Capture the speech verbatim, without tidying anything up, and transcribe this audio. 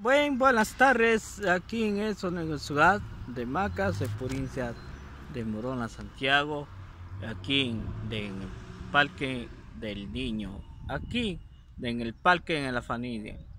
Buen, buenas tardes, aquí en eso, en la ciudad de Macas, de provincia de Morona, Santiago, aquí en, de- en el Parque del Niño, aquí en el Parque en la familia.